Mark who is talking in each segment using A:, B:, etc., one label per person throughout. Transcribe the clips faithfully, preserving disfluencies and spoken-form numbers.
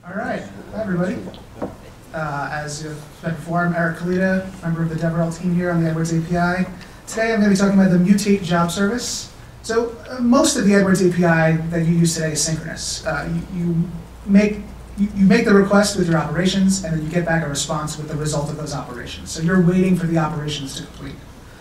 A: All right, hi everybody. Uh, as you've met before, I'm Koleda, member of the DevRel team here on the AdWords A P I. Today I'm going to be talking about the Mutate JobService. So uh, most of the AdWords A P I that you use today is synchronous. Uh, you, you, make, you, you make the request with your operations, and then you get back a response with the result of those operations. So you're waiting for the operations to complete.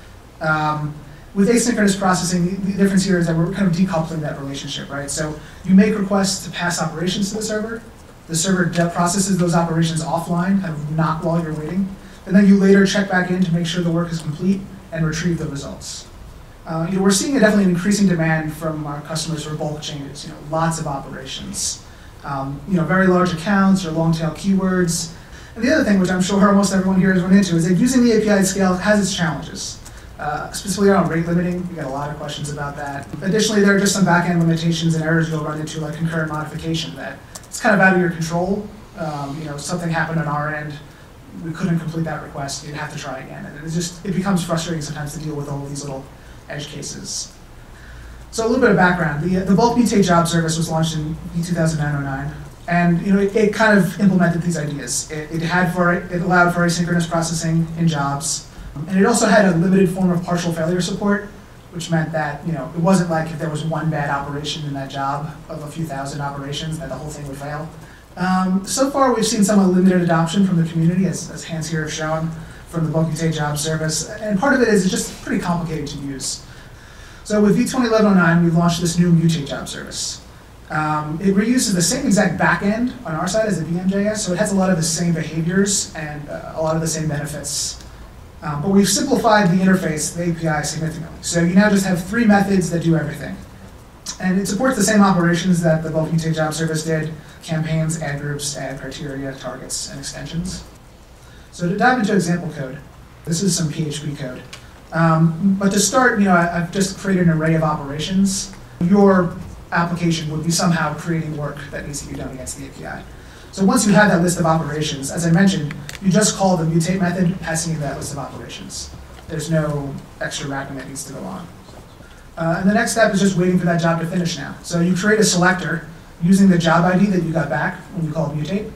A: Um, With asynchronous processing, the difference here is that we're kind of decoupling that relationship, right? So you make requests to pass operations to the server. The server processes those operations offline, kind of not while you're waiting. And then you later check back in to make sure the work is complete and retrieve the results. Uh, you know, we're seeing a definitely an increasing demand from our customers for bulk changes, you know, lots of operations. Um, you know, very large accounts or long-tail keywords. And the other thing, which I'm sure almost everyone here has run into, is that using the A P I at scale has its challenges. Uh, specifically around rate limiting, we got a lot of questions about that. Additionally, there are just some back-end limitations and errors you'll run into, like concurrent modification, that it's kind of out of your control. Um, you know, something happened on our end, we couldn't complete that request, you'd have to try again. And it just, it becomes frustrating sometimes to deal with all of these little edge cases. So a little bit of background. The, the bulk Mutate JobService was launched in two thousand nine oh nine. And you know, it, it kind of implemented these ideas. It, it, had for, it allowed for asynchronous processing in jobs. And it also had a limited form of partial failure support, which meant that, you know, it wasn't like if there was one bad operation in that job of a few thousand operations that the whole thing would fail. Um, so far, we've seen some limited adoption from the community, as, as hands here have shown, from the bulk Mutate JobService. And part of it is it's just pretty complicated to use. So with V twenty eleven oh nine, we launched this new Mutate JobService. Um, it reuses the same exact backend on our side as the V M J S, so it has a lot of the same behaviors and uh, a lot of the same benefits. Um, but we've simplified the interface, the A P I, significantly. So you now just have three methods that do everything. And it supports the same operations that the bulk Mutate JobService did: campaigns, ad groups, ad criteria, targets, and extensions. So to dive into example code, this is some P H P code. Um, but to start, you know, I, I've just created an array of operations. Your application would be somehow creating work that needs to be done against the A P I. So once you have that list of operations, as I mentioned, you just call the mutate method, passing in that list of operations. There's no extra wrapping that needs to go on. Uh, and the next step is just waiting for that job to finish now. So you create a selector using the job I D that you got back when you called mutate.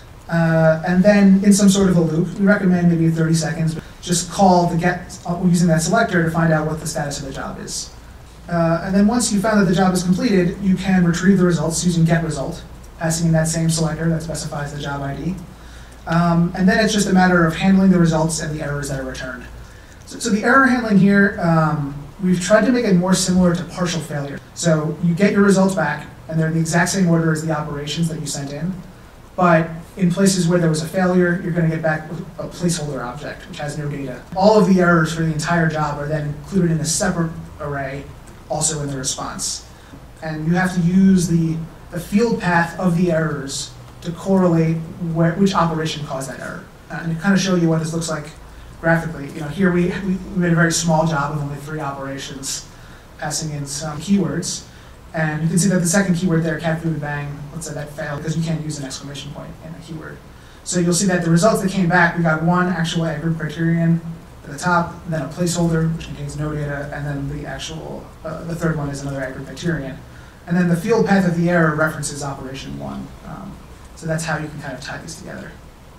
A: Uh, and then in some sort of a loop, we recommend maybe thirty seconds, just call the get uh, using that selector to find out what the status of the job is. Uh, and then once you found that the job is completed, you can retrieve the results using getResult, passing in that same selector that specifies the job I D. Um, and then it's just a matter of handling the results and the errors that are returned. So, so the error handling here, um, we've tried to make it more similar to partial failure. So you get your results back, and they're in the exact same order as the operations that you sent in. But in places where there was a failure, you're going to get back a placeholder object, which has no data. All of the errors for the entire job are then included in a separate array, also in the response. And you have to use the the field path of the errors to correlate where, which operation caused that error. Uh, and to kind of show you what this looks like graphically, you know, here we, we made a very small job of only three operations, passing in some keywords. And you can see that the second keyword there, cat food bang, let's say that failed because you can't use an exclamation point in a keyword. So you'll see that the results that came back, we got one actual ad group criterion at the top, and then a placeholder, which contains no data, and then the actual, uh, the third one is another ad group criterion. And then the field path of the error references operation one. Um, so that's how you can kind of tie these together.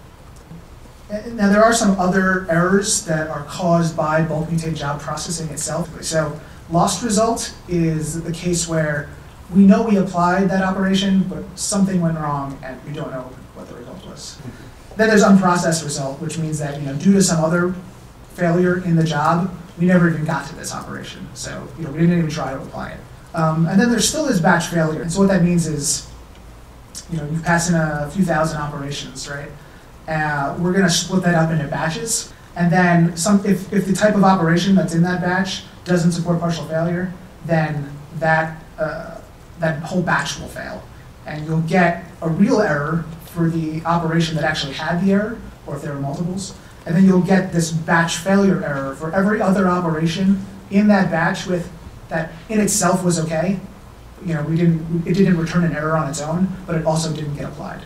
A: Now there are some other errors that are caused by bulk Mutate job processing itself. So lost result is the case where we know we applied that operation, but something went wrong and we don't know what the result was. Then there's unprocessed result, which means that, you know, due to some other failure in the job, we never even got to this operation. So, you know, we didn't even try to apply it. Um, and then there still is batch failure. And so what that means is, you know, you pass in a few thousand operations, right? Uh, we're going to split that up into batches. And then some, if, if the type of operation that's in that batch doesn't support partial failure, then that, uh, that whole batch will fail. And you'll get a real error for the operation that actually had the error, or if there are multiples. And then you'll get this batch failure error for every other operation in that batch with that in itself was okay. You know, we didn't, it didn't return an error on its own, but it also didn't get applied.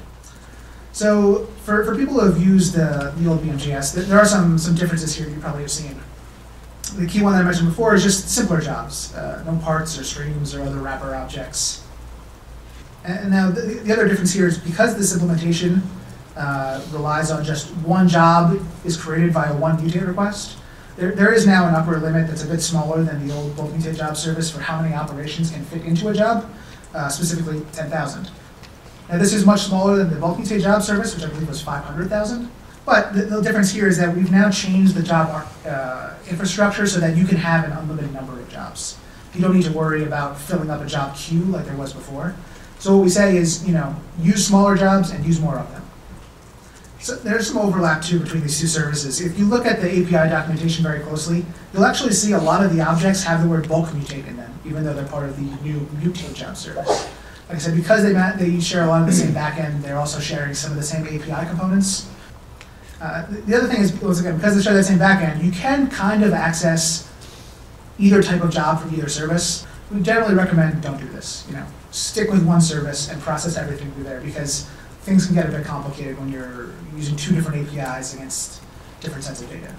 A: So for, for people who have used the, the old V M J S, there are some, some differences here you probably have seen. The key one that I mentioned before is just simpler jobs, uh, no parts or streams or other wrapper objects. And now the, the other difference here is because this implementation uh, relies on just one job is created via one mutate request, there, there is now an upper limit that's a bit smaller than the old bulk mutate job service for how many operations can fit into a job, uh, specifically ten thousand. Now this is much smaller than the bulk mutate job service, which I believe was five hundred thousand. But the, the difference here is that we've now changed the job uh, infrastructure so that you can have an unlimited number of jobs. You don't need to worry about filling up a job queue like there was before. So what we say is, you know, use smaller jobs and use more of them. So there's some overlap too between these two services. If you look at the A P I documentation very closely, you'll actually see a lot of the objects have the word bulk mutate in them, even though they're part of the new Mutate JobService. Like I said, because they, they share a lot of the same backend, they're also sharing some of the same A P I components. Uh, the other thing is, once again, because they share that same backend, you can kind of access either type of job from either service. We generally recommend don't do this. You know, stick with one service and process everything through there, because things can get a bit complicated when you're using two different A P Is against different sets of data.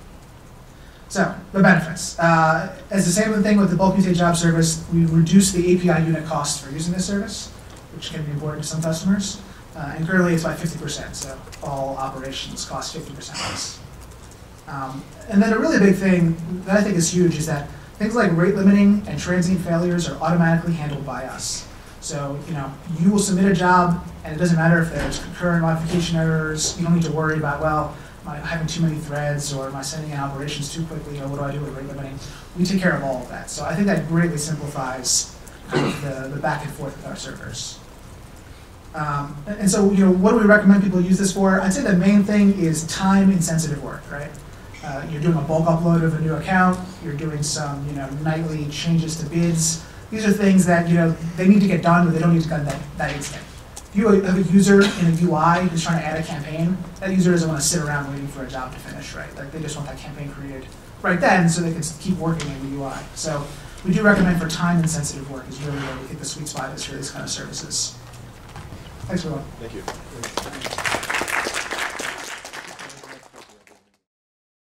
A: So, the benefits. Uh, as the same thing with the bulk Mutate job service, we reduce the A P I unit cost for using this service, which can be important to some customers. Uh, and currently it's by fifty percent, so all operations cost fifty percent less. Um, and then a really big thing that I think is huge is that things like rate limiting and transient failures are automatically handled by us. So, you know, you will submit a job, and it doesn't matter if there's concurrent modification errors. You don't need to worry about, well, am I having too many threads, or am I sending in operations too quickly, or what do I do with rate limiting? We take care of all of that. So I think that greatly simplifies kind of the, the back and forth with our servers. Um, and so, you know, what do we recommend people use this for? I'd say the main thing is time-insensitive work, right? Uh, you're doing a bulk upload of a new account. You're doing some, you know, nightly changes to bids. These are things that, you know, they need to get done, but they don't need to get done that, that instant. If you have a user in a U I who's trying to add a campaign, that user doesn't want to sit around waiting for a job to finish, right? Like, they just want that campaign created right then so they can keep working in the U I. So we do recommend for time-insensitive work is really where we think the sweet spot is for these kind of services. Thanks, everyone.
B: Thank you.